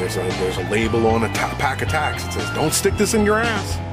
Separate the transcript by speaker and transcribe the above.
Speaker 1: There's a label on a pack of tacks that says, "Don't stick this in your ass."